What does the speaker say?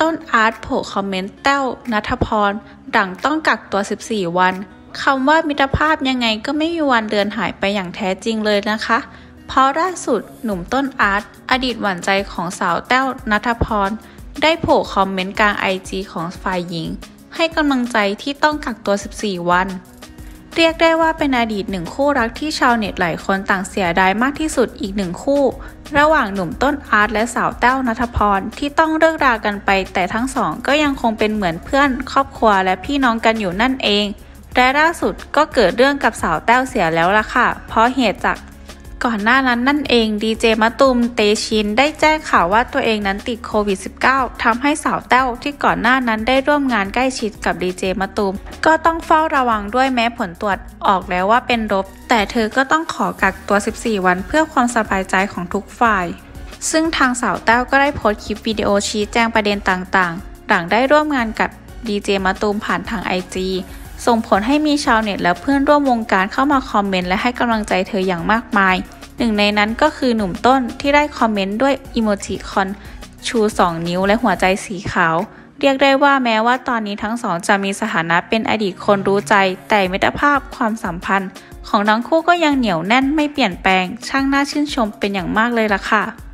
ต้นอาร์ตโผล่คอมเมนต์แต้วณัฐพรหลังต้องกักตัว14วันคำว่ามิตรภาพยังไงก็ไม่มีวันเลือนหายไปอย่างแท้จริงเลยนะคะเพราะล่าสุดหนุ่มต้นอาร์ตอดีตหวานใจของสาวแต้วณัฐพรได้โผล่คอมเมนต์กลาง IG ของฝ่ายหญิงให้กำลังใจที่ต้องกักตัว14วันเรียกได้ว่าเป็นอดีตหนึ่งคู่รักที่ชาวเน็ตหลายคนต่างเสียดายมากที่สุดอีกหนึ่งคู่ระหว่างหนุ่มต้นอาร์ตและสาวแต้วณัฐพรที่ต้องเลิกรากันไปแต่ทั้งสองก็ยังคงเป็นเหมือนเพื่อนครอบครัวและพี่น้องกันอยู่นั่นเองและล่าสุดก็เกิดเรื่องกับสาวแต้วเสียแล้วล่ะค่ะเพราะเหตุจากก่อนหน้านั้นนั่นเองดีเจมะตูมเตชินได้แจ้งข่าวว่าตัวเองนั้นติดโควิด -19 ทำให้สาวแต้วที่ก่อนหน้านั้นได้ร่วมงานใกล้ชิดกับดีเจมะตูมก็ต้องเฝ้าระวังด้วยแม้ผลตรวจออกแล้วว่าเป็นลบแต่เธอก็ต้องขอกักตัว14วันเพื่อความสบายใจของทุกฝ่ายซึ่งทางสาวแต้วก็ได้โพสต์คลิปวิดีโอชี้แจงประเด็นต่างๆหลังได้ร่วมงานกับดีเจมะตูมผ่านทาง IG ส่งผลให้มีชาวเน็ตและเพื่อนร่วมวงการเข้ามาคอมเมนต์และให้กำลังใจเธออย่างมากมายหนึ่งในนั้นก็คือหนุ่มต้นที่ได้คอมเมนต์ด้วยอิโมจิคอนชู2นิ้วและหัวใจสีขาวเรียกได้ว่าแม้ว่าตอนนี้ทั้งสองจะมีสถานะเป็นอดีตคนรู้ใจแต่มิตรภาพความสัมพันธ์ของทั้งคู่ก็ยังเหนียวแน่นไม่เปลี่ยนแปลงช่างน่าชื่นชมเป็นอย่างมากเลยล่ะค่ะ